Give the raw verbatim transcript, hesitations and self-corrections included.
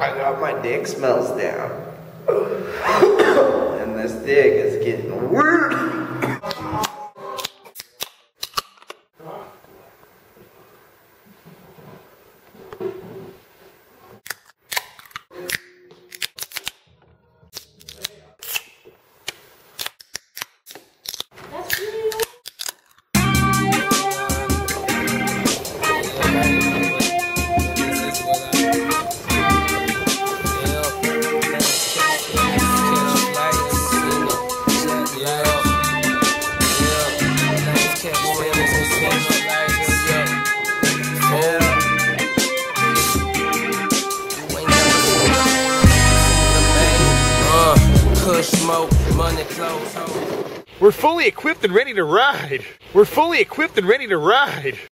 I got my dick smells down. And this dick is getting weird. We're fully equipped and ready to ride. We're fully equipped and ready to ride.